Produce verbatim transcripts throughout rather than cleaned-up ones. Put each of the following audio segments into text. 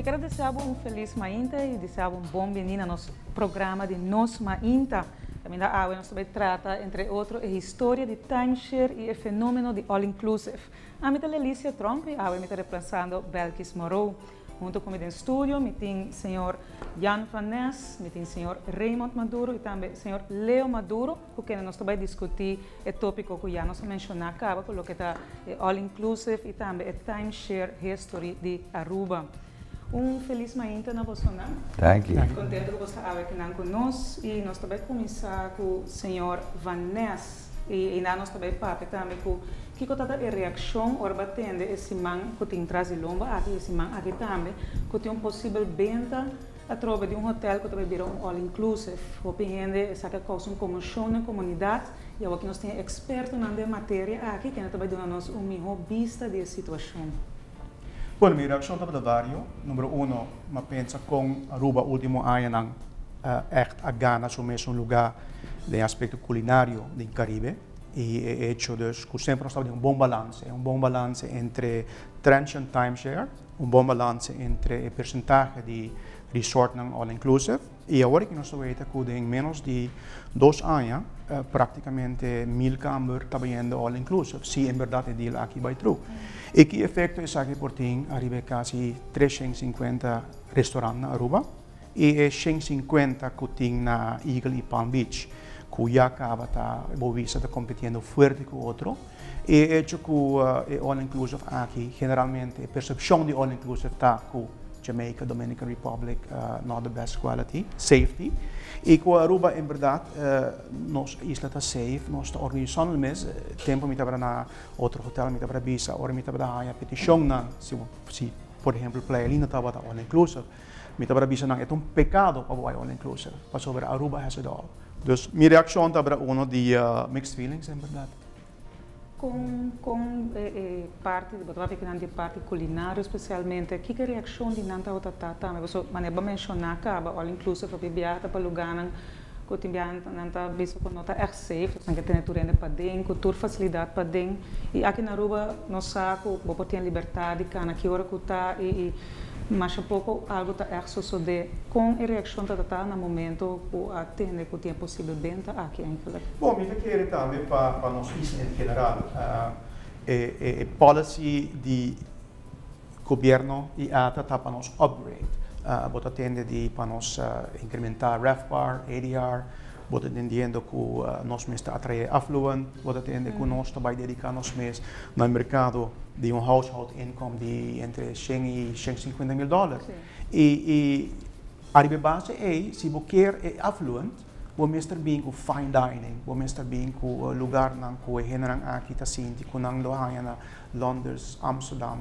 Eu quero desejar um feliz Mainta e desejar um bom bem-vindo ao nosso programa de Nos Mainta. Também da água nós também trata, entre outros, a história de timeshare e o fenômeno de all-inclusive. A minha é Alicia Trump e a água está representando Belkis Moreau. Junto comigo no estúdio, me tem o senhor Jan Van Ness, me tem o senhor Raymond Maduro e também o senhor Leo Maduro, porque nós também discutir o tópico que já nós mencionamos, que é all-inclusive e também a timeshare history de Aruba. Um feliz Mainta na vossa não? Thank you. Contente que você está aqui conosco e nós também começar com o senhor Van Ness e, e nós também papo também com que que a reação ou batendo esse man que tem traz lomba aqui esse man aqui também que tem um possível venda através de um hotel que também virou um all inclusive o pendendo essa que causa uma comoção na comunidade e aqui nós temos expertos na matéria aqui que também dão nós uma melhor vista da situação. Bom, minha reação está vários. Número um, eu penso que Aruba último ano não uh, echt a Ghana é um lugar de aspecto culinário do Caribe e é hecho dus que sempre nós estamos um bom balanço, um bom balanço entre transient timeshare, um bom balanço entre o percentagem de resort não all inclusive e agora que nós sabemos que em menos de dois anos uh, praticamente mil câmeras está vendo all inclusive, se em verdade é deal aqui vai true. E que efeito é que por tem arriba quase trezentos e cinquenta restaurantes na Aruba e é cento e cinquenta que tem na Eagle e Palm Beach, que já acaba tá Bovisa está competindo forte com o outro. E é que o uh, all inclusive aqui generalmente a percepção de all inclusive está com Jamaica, Dominican Republic, uh, not the best quality, safety. E com a Aruba, em verdade, uh, nossa isla está safe, nós estamos organizando o mês, tempo me estava na outro hotel, me estava na Bisa, hora me estava na a petição, se, se, por exemplo, Playa Linda estava all inclusive, me estava na Bisa, é um pecado para o all inclusive, para sobre Aruba has it all. Dus, minha reação estava uma de uh, mixed feelings, em verdade. Com, com eh, eh, parte, de parte culinária especialmente, que que reação de nanta outra tata, mas você maneira mencionar que a all inclusive para viajar para lugar que tem nanta visto que nota é safe, tem que ter turende para dentro, tur facilidade para dentro e aqui na Aruba nós saco, vou ter liberdade, cana que hora que tá e mas um pouco algo está é suceder com a reação da tata no momento que atende que tem possível venda aqui em Quebec. Bom, me querer também para para nós isso em geral, uh, é, é, é policy de governo e ata tá para nós upgrade, uh, bota atende de para nós uh, incrementar RevPAR, A D R, bota entendendo que uh, nós mesmo atrair affluent, bota atende que nós também dedicar nós mesmo no mercado de um household income de entre cem e cento e cinquenta mil dólares. E, e a base é, se você quer é affluent, você está bem com fine dining, você está bem com o lugar não com o general aqui está sinti, com não loja na Londres, Amsterdam,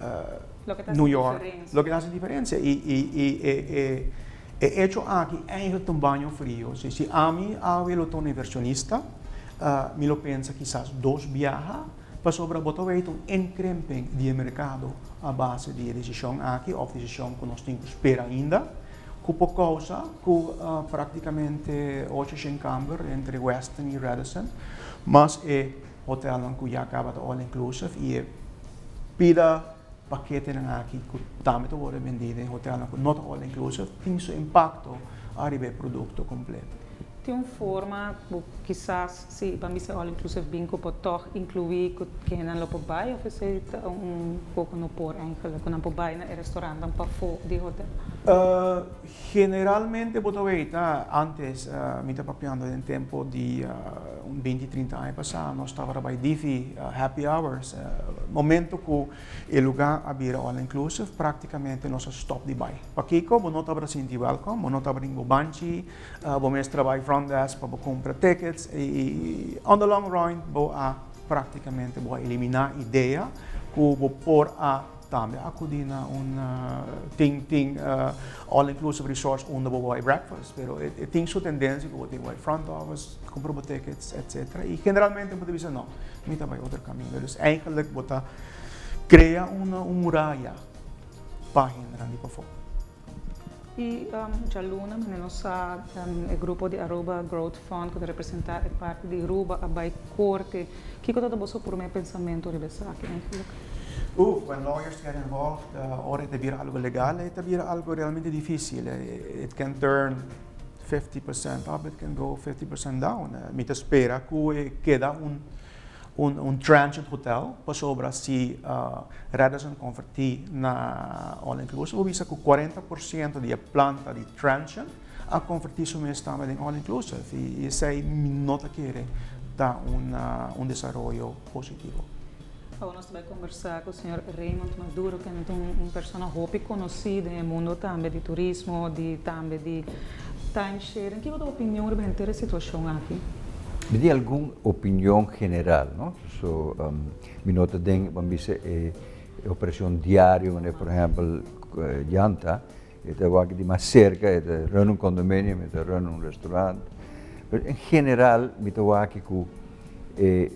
uh, New York, lo que faz diferença. E e e e é hecho aqui é um banho frio. Se se a mim a eu tô inversionista, uh, me lo pensa quizás dois viaja para sobre a botar um encremping de mercado a base de decisão aqui, ou decisão que nós temos que esperar ainda, que por causa que uh, praticamente oitocentos câmeras entre Westin e Radisson, mas é hotel que já acaba de all inclusive e é pida paquete aqui que também está vendido em hotel que não all inclusive, tem seu impacto arriba o produto completo. Tem uma forma, quizás, se para mim se all inclusive bem que pode incluir que não lo pode buy, ou se um pouco no por eigenlijk, que não pode buy no restaurante, um para fora de hotel. Uh, generalmente, boto veita, antes, uh, me estava papiando em tempo de uh, um vinte, trinta anos passado, nós estávamos by Diffie, uh, happy hours, uh, momento que o lugar havia all inclusive, praticamente nós stop de buy. Para Kiko, não estava sentindo welcome, não estava em Bobanchi, uh, vamos trabalhar front desk para comprar tickets e, e on the long run, vou a praticamente vou eliminar a ideia que vou pôr a também acudir na um tem tem uh, all inclusive resorts onde vou buy breakfast, pero tem sua tendência que vou ter buy front office, comprar tickets, etcétera. E generalmente eu dizer não, me tá vai outro caminho. Então, eigenlijk vou tá criar uma uma muralha página ali para fora. E um, já Luna, nós um, o grupo de Aruba Growth Fund que representa a parte de Aruba a Bai Corte, que que todo você por meu pensamento rebessar aqui, né? Uh, when lawyers get involved, uh, ora è algo legale, è algo realmente difficile. It can turn fifty percent up, it can go fifty percent down. Uh, mi spera che queda un, un, un transient hotel, per sopra si uh, Radisson converti na all-inclusive, ho visto che quaranta per cento di planta di transient a convertir su me stava in all-inclusive. E, e sei nota che da un, uh, un desenvolvimento positivo. Nós vamos conversar com o senhor Raymond Maduro, que é um, um personagem conhecido no mundo também de turismo, de também de timeshare. Que é a tua opinião sobre a situação aqui? Me dê alguma opinião general, não? So, um, me nota den, vamos dizer, é, é operação diária, né? Por exemplo, janta, é aqui de mais cerca, é run um condomínio, é run um restaurante. Mas, em geral, me estou aqui com é,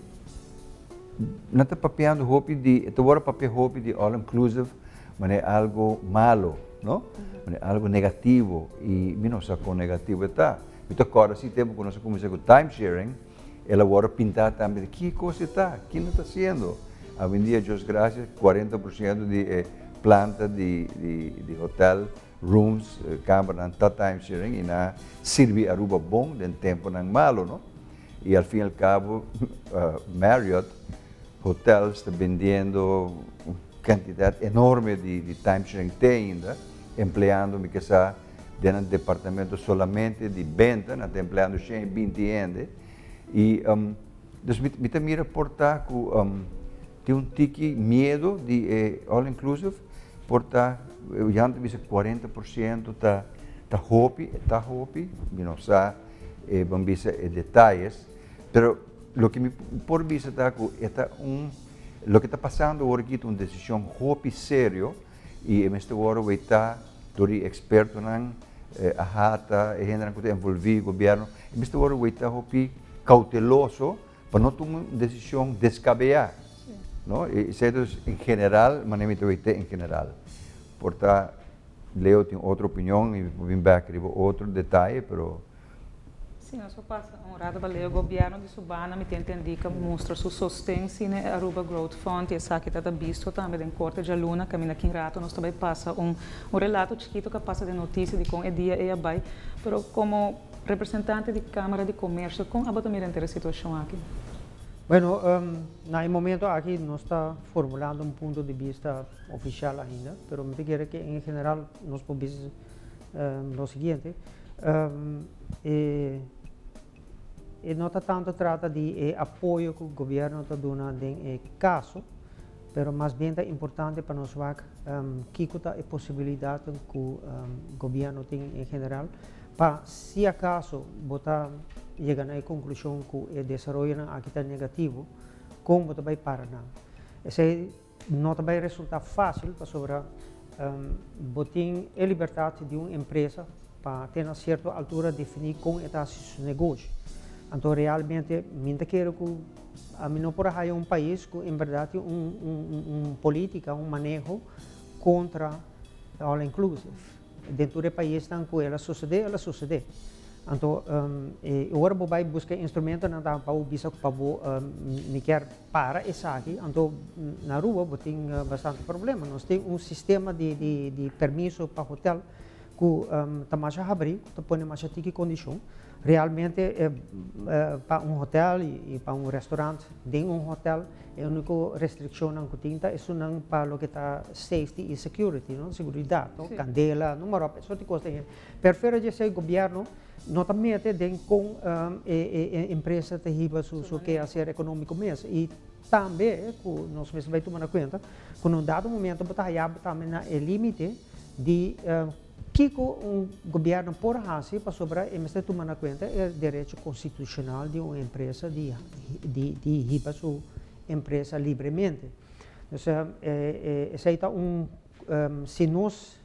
não está papiando roupa de, estou agora papiando roupa de all inclusive, mas é algo malo, não? Mas é algo negativo e me não sei quão negativo está. Então agora se tempo que nós começamos com time sharing, ela agora pintar também de que coisa está, que não está sendo. A dia Deus graças, quarenta por cento de eh, planta de, de, de hotel, rooms, eh, câmara, está time sharing e na serve a roupa bom, de tempo não malo, não? E ao fim e ao cabo, uh, Marriott hotels está vendendo uma quantidade enorme de, de timeshare ainda, empregando, me que sa, dentro do departamento somente de venda, não está empregando cento e vinte gente. E, um, então, me também reportar que um, tem um tique medo de eh, all inclusive, portar, eu já disse quarenta por cento está tá hopi, está hopi, não sei, eh, vamos dizer, detalhes, pero lo que me por vista está é um lo que está passando agora aqui é uma decisão hopi sério e neste agora vai estar todo experto não a hata e gente que envolvido governo e neste agora vai estar hopi cauteloso para não tomar uma decisão descabellada, não? E isso em geral, mas nem me vai ter em geral. Porta Leo tem outra opinião e vim back outro detalhe, pero sim, eu só passo honrado para ler o governo de Subana, me tenta indicar, mostra sua sustência na Aruba Growth Fund, e essa aqui está visto também em corte de aluna, caminha aqui em rato, nós também passa um, um relato chiquito que passa de notícia de com é dia e abai, mas como representante de Câmara de Comércio, como a também a situação aqui? Bueno, um, no momento aqui não está formulando um ponto de vista oficial ainda, mas me parece que em geral nós podemos um, o seguinte, um, e, e não está tanto trata de eh, apoio que o governo está dando em eh, caso, mas mais bem é importante para nós ver um, que é a possibilidade que o um, governo tem em geral, para se acaso botar chegar à conclusão que o desenvolvimento aqui está negativo, como vai parar não? Esse não vai resultar fácil para sobre um, botar a liberdade de uma empresa para ter a certa altura definir como está seu negócio. Então realmente, me quero que a mim não por aí um país que em verdade um um um política, um manejo contra all inclusive. Dentro do país estão com ela suceder, ela suceder. Então, um, agora vou vai buscar instrumentos na para o bisa para o me quer para essa aqui. Então, na rua vou ter uh, bastante problema. Nós temos um sistema de de, de permisso para hotel que um, está mais abrir, está põe mais tique condição. Realmente é, é, para um hotel e, e para um restaurante, dentro de um hotel, a única restrição que tem é isso não para o que está safety e security, não? Seguridade, não? Candela, número, isso tipo de coisa. Prefiro que o governo notamente dentro com um, a empresa que riba su, su que fazer econômico mesmo. E também, nós vamos tomar conta, que num dado momento, botar também na limite de uh, que um governo por fazer para sobrar e me está tomando conta é o direito constitucional de uma empresa de de de riba sua empresa livremente. Então, é, é, é um, um se nós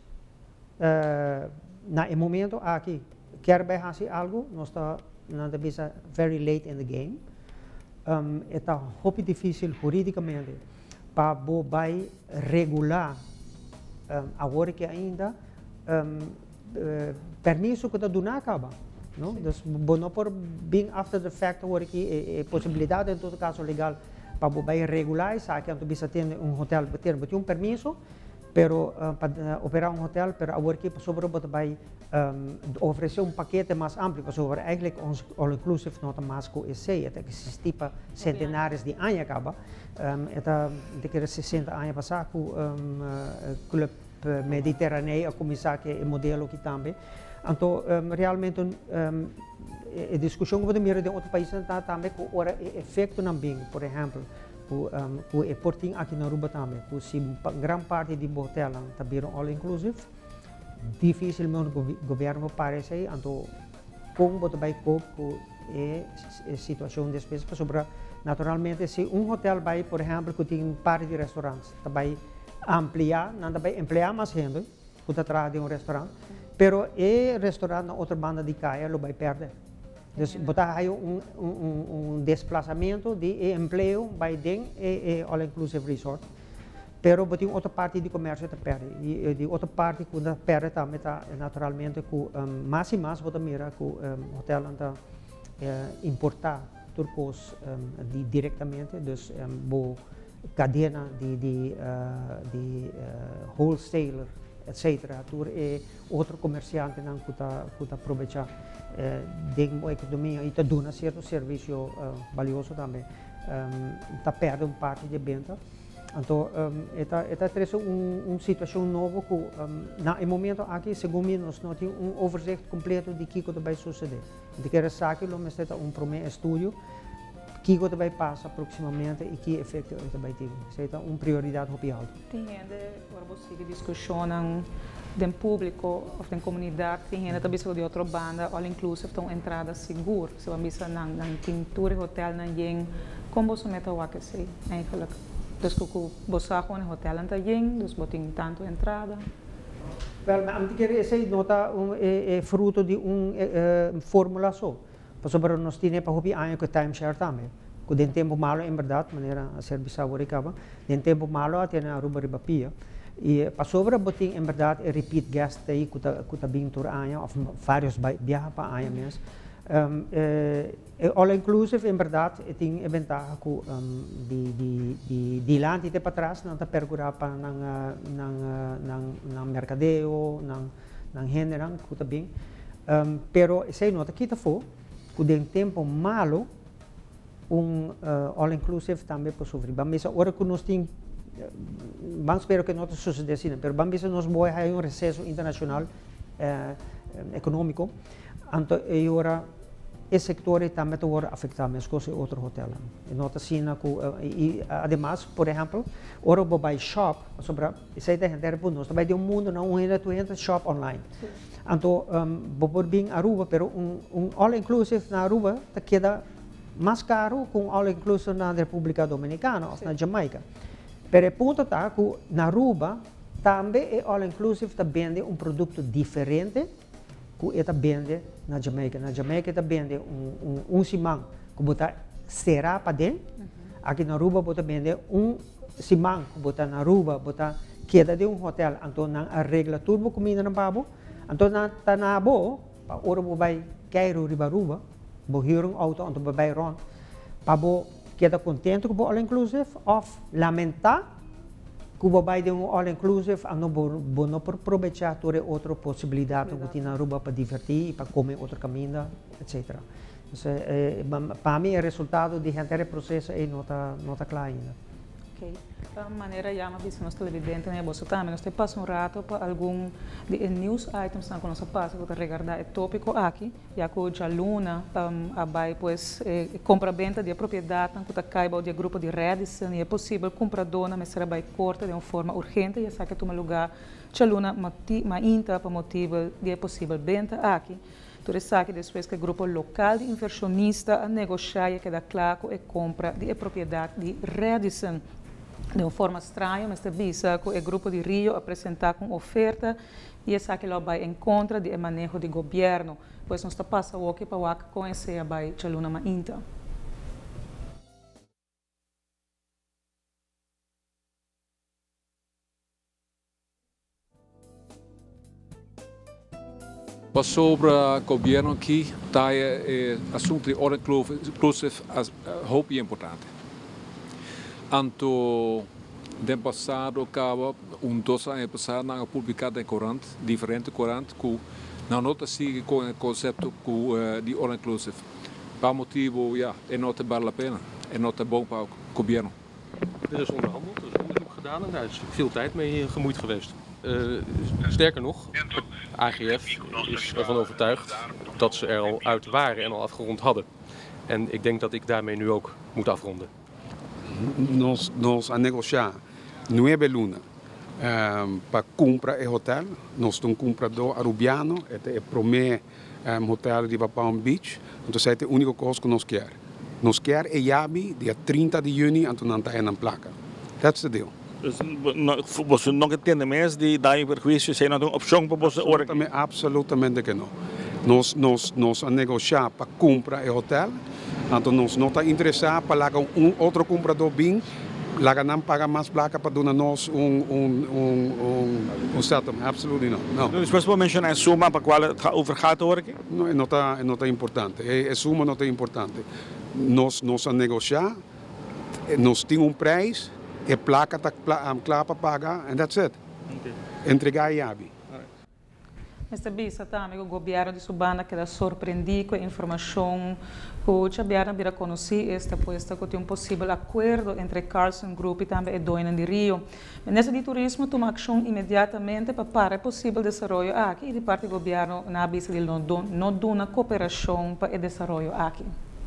uh, na momento aqui quer fazer algo, nós está na visa very late in the game. Um, está muito difícil juridicamente para vai regular um, agora que ainda Um, uh, permisso que está dando acaba, não? Então, não por being after the fact agora que é, é possibilidade em todo caso legal para vai regular isso que anto bisa ter um hotel ter botar um permisso pero uh, para uh, operar um hotel pero agora que sobre bota vai um, oferecer um paquete mais amplo para sobre eigenlijk ons all inclusive nota mais com esse até que se tipo centenares de anos acaba um, eta de que sessenta anos passar com um, uh, club uh, mediterrâneo a começar que é modelo que também então um, realmente um, a discussão que podemos ver de outros países também com o efeito também por exemplo o um, é portinho aqui na Aruba também, por se grande parte de hotel também all inclusive, dificilmente o governo parece, então como você vai com a situação despesa sobre naturalmente se um hotel vai, por exemplo, que tem parte de restaurantes, vai ampliar, não vai ampliar mais gente, que está atrás de um restaurante, pero o restaurante na outra banda de caia, ele vai perder. Dus botar aí um, um, um desplazamento de emprego vai dentro e all inclusive resort, pero botar outra parte de comércio está perde e de outra parte quando perde também está naturalmente com um, mais e mais botar mira com um, hotel anda uh, importar turcos um, de diretamente, dus um, bo cadena de de, uh, de uh, wholesaler etcétera. Tur é outro comerciante não que está que está aproveitar dentro da economia e está dando um certo serviço uh, valioso também. Está um, perdendo parte de venda. Então, está um, trazendo uma um situação nova que, um, no momento aqui, segundo nós não temos um overzicht completo de que vai suceder. De que essa aqui, nós temos um primeiro estudo que vai passar proximamente e que efeito vai ter. Isso é uma prioridade muito alta. Tem gente, agora você discussionam do público ou da comunidade, tem gente também de outra banda, all inclusive, tem entrada segura. Se você vai na pintura, hotel, na yen, como você mete o aquecer, eigenlijk. Dus que você vai no hotel, na yen, dus você tem tanto entrada. Well, mas eu queria dizer, nota é, é fruto de uma é, fórmula só. Sobre nós temos para hobby anos que timeshare também. Que de tempo malo, em verdade, maneira a serviço agora acaba. De tempo malo, tem a Aruba Riba Pia. E para sobre botin, em verdade, é repeat guest aí que está que está vindo por ano, ou vários viagens para ano mesmo. Um, é, é all inclusive, em verdade, tem a vantagem que um, de de de de lá de para trás não está pergurar para não não não não mercadeo, não não generam que está bem. Um, pero sei nota que está for que de tempo malo um uh, all inclusive também para sofrer. Vamos agora que nós temos vamos esperar que não suceda assim, mas vamos nós vamos ter um recesso internacional uh, econômico, então agora esse setor também está afetado mais com outro hotel. E nota assim que e además, por exemplo, agora vou buy shop sobre isso aí tem gente por nós, vai de um mundo não ainda tu entra shop online. Então vou por bem Aruba, pero um um all inclusive na Aruba te queda mais caro com all inclusive na República Dominicana ou na Jamaica. Pero o ponto está que na Aruba também é all inclusive está vende um produto diferente que está vende na Jamaica. Na Jamaica está vende um um um simão que bota será para dentro. Aqui na Aruba bota vende um simão que bota na Aruba bota queda de um hotel. Então na arregla tudo comida na babo. Então na tá na bo para ora bo vai Cairo riba Aruba, bo hier um auto então bo vai rond. Para bo queda contente com o all inclusive of lamentar que o vai de um all inclusive a não bo não por aproveitar toda outra possibilidade que tem na Aruba para divertir, para comer outra comida, etcétera. Então, é, para mim o resultado de gente processo é nota nota clara ainda. Ok. Da maneira já mas nós televidentes né você também nós te passa um rato para algum de news items na nossa passa para regardar é tópico aqui já que hoje a Luna um, a vai pois eh, compra venda de propriedade que está caiba de grupo de Radisson e é possível comprar dona mas será vai corta de uma forma urgente e sabe que toma lugar a Luna mas inta para motivo de é possível venda aqui. Tu sabe depois que o grupo local de inversionista a negociar e que dá claro é compra de propriedade de Radisson de uma forma estranha, mas visa que o grupo de Rio apresentar com oferta e essa que lá vai em contra do manejo do governo, pois nós está passando aqui para conhecer a vai Chaluna Mainta. Sobre o governo aqui, está o assunto de ordem inclusive é muito importante. Anto den passado acaba um dos anos passado na publicado em corante, diferente corante, que não nota sigue com o conceito uh, de all inclusive. Para motivo, ja, é não te vale a pena, é não te bom para o governo. Er is onderhandeld, er is onderzoek gedaan en daar is veel tijd mee gemoeid geweest. Uh, sterker nog, A G F is ervan overtuigd dat ze er al uit waren en al afgerond hadden. En ik denk dat ik daarmee nu ook moet afronden. Nós, nós a negociar nueve luna um, para comprar o hotel. Nós temos um comprador arubiano, é o primeiro um, hotel de Palm Beach. Então, essa é a única coisa que nós queremos. Nós queremos é Yabi, dia trinta de junho, então não está na placa. That's the deal. Você não entende mais de dar perjuízo sem uma opção para você ora? Absolutamente que não. Nós nós nós a negociar para comprar o hotel. Então nós não está interessado para lagar um outro comprador bem, lagar não paga mais placa para dar nós um um um um um settlement. Absolutamente não. Não. Você pode mencionar a suma para qual over gaat hoor? Não, não está não está importante. A suma não está importante. Nós nós a negociar, nós temos um preço. A placa está clara para pagar, and that's it. Okay. Entregar a Yabi. mister Bisa, também o governo de Subana que surpreendido com a informação que o governo vira conhecer esta posta que tem um possível acordo entre Carlson Group e também a Doina de Rio. Nessa de turismo toma ação imediatamente para para possível desenvolvimento aqui e de parte do governo na Bisa de London não dá uma cooperação para o desenvolvimento aqui.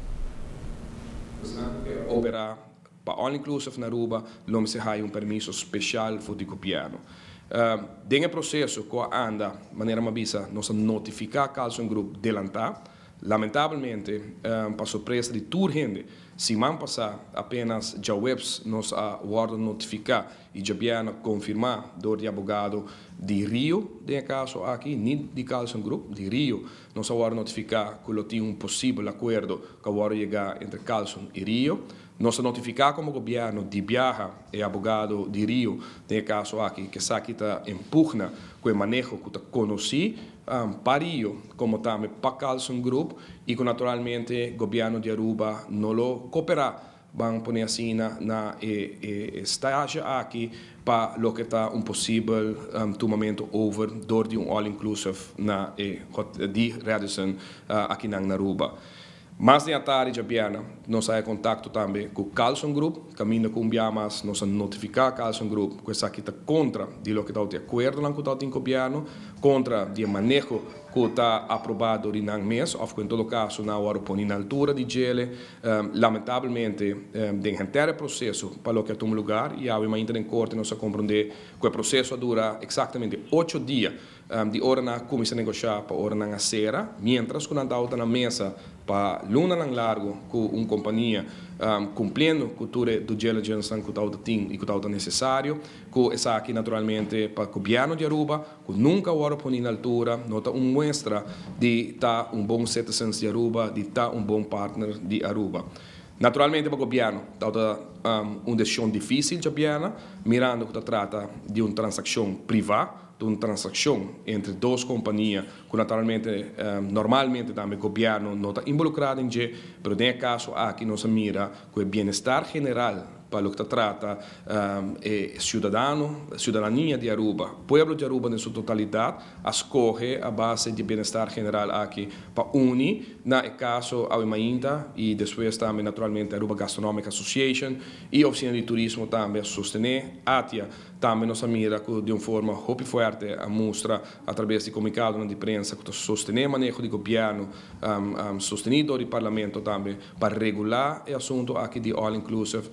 Opera para all inclusive na Aruba, não se há um permisso especial para o governo. Uh, Dentro do processo que anda, de maneira mabisa, nós notificar Carlson Group delantar. Lamentavelmente, um, para surpresa de toda gente, se man passar apenas já webs nós a guarda notificar e já viene confirmar do advogado de Rio, de caso aqui, nem de Carlson Group, de Rio, nós a guarda notificar que tem um possível acordo que vai chegar entre Carlson e Rio. Nós notificar como governo de Biaja e advogado de Rio, de caso aqui, que essa aqui está empurna com o manejo que está conheci, um, para Rio, como também para Carlson Group, e que naturalmente o governo de Aruba não lo cooperar, vão pôr assim na, na e, e, estágio aqui para o que está um possível um, tomamento over door de um all-inclusive na e, de Radisson uh, aqui na Aruba. Mais de tarde, já nós temos contato também com o Carlson Group, caminho com o Biamas, nós notificar o Carlson Group que isso aqui está contra de lo que está de acordo com o governo, contra o manejo que está aprovado de não mês, ou em todo caso, na hora põe na altura de gelo, um, lamentavelmente, um, de inteiro processo para o que tem lugar, e há uma ainda em corte, nós compreender que o processo dura exatamente oito dias, um, de hora na comissão negociar para hora na cera, mientras que não está na mesa para luna lang largo com uma companhia um, cumprindo com tudo do diligence que está tem e que está necessário, que essa aqui naturalmente para o governo de Aruba, que nunca hora põe na altura, nota uma mostra de estar um bom citizen de Aruba, de estar um bom partner de Aruba. Naturalmente para o governo está um, uma decisão difícil de governo, mirando que trata de uma transação privada, de uma transação entre duas companhias que naturalmente, um, normalmente também o governo não está involucrado em G, mas nesse caso aqui nós mira que o bem-estar general para o que trata um, é cidadão, cidadania de Aruba, o povo de Aruba em sua totalidade, escolhe a base de bem-estar general aqui para unir, no caso a Imainta e depois também naturalmente a Aruba Gastronomic Association e a oficina de turismo também sostener, Atia também nos mira de uma forma muito forte a mostra através de comunicado de imprensa que sostener o manejo do governo um, um, sostenido do parlamento também para regular o assunto aqui de all inclusive.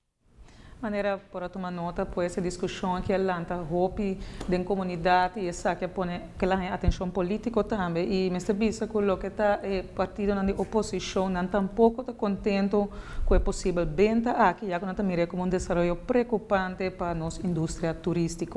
Maneira para tomar nota por essa discussão que ela lanta hope da comunidade e essa que põe que ela atenção política também e mister Bisa que o que está é partido na oposição não tampouco está contente com a possível venda aqui já que não mira como um desenvolvimento preocupante para nossa indústria turística.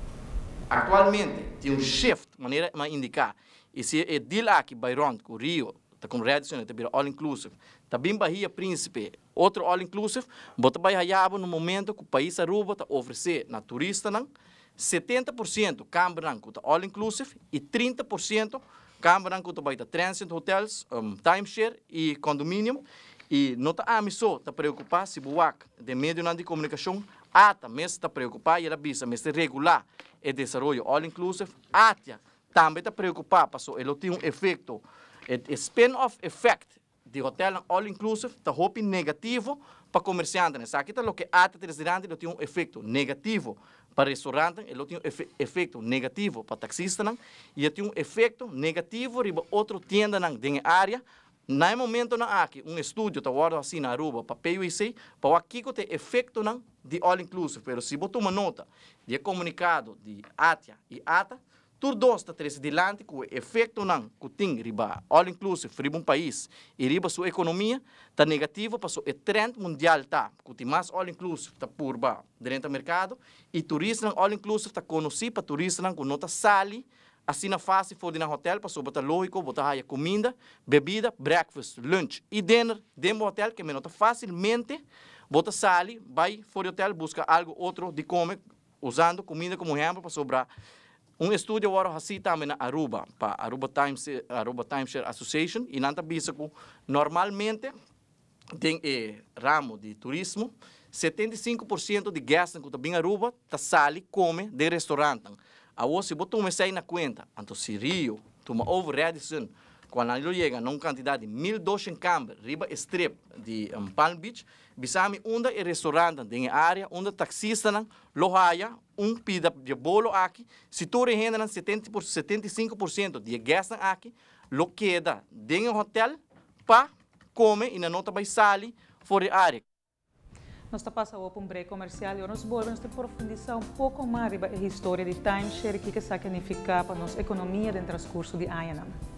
Atualmente tem um shift maneira de indicar e se é deal aqui Byron com Rio tá com Radisson tá vira all inclusive tá bem Bahia Príncipe outro all inclusive bota vai hayabo no momento que o país Aruba tá oferecer na turista não setenta por cento cambran com all inclusive e trinta por cento cambran com vai da transit hotels um, timeshare e condomínio E não está a missão está preocupar se buac de meio de comunicação ata mesmo está preocupar e era bisa mesmo regular o desenvolvimento all inclusive atia também está preocupar para ele tem um efeito o spin-off effect de hotel all inclusive está hopi negativo para comerciante, né? Aqui está o que ata restaurante tem um efeito negativo para restaurante, ele tem um efeito negativo para taxista, né? E tem um efeito negativo para outra tienda na área. No momento na aqui um estudo está guardado assim na Aruba para P U I C, para aqui que tem efeito não de all inclusive, mas se botar uma nota de comunicado de Atia e Ata, tudo está três dilante com o efeito não que tem riba all inclusive riba um país e riba sua economia está negativo para o trend mundial tá que tem mais all inclusive está por ba dentro do mercado e turismo all inclusive está conhecido para turismo com nota sali assim na fase for de na hotel para botar lógico botar aí comida bebida breakfast lunch e dinner dentro do hotel que me nota facilmente bota sali vai for do hotel busca algo outro de comer usando comida como exemplo para sobrar um estudo agora assim também na Aruba para Aruba Times Aruba Timeshare Association e nanta bisa que normalmente tem eh, ramo de turismo setenta e cinco por cento de gastos que também Aruba tá sali come de restaurante. A você botou uma sair na conta, então se Rio, toma overreaction, quando ele chega numa quantidade de mil e duzentas câmeras, riba strip de um, Palm Beach, bisami onde é restaurante em área, onde taxista não lohaya, um pida de bolo aqui, se tu renda setenta e cinco por cento de gastos aqui, lo queda dentro do hotel para comer e na nota vai sair fora da área. Nós estamos passando por um break comercial e nós voltamos a profundizar um pouco mais sobre a história de timeshare e o que isso significa para a nossa economia dentro do transcurso de I N M.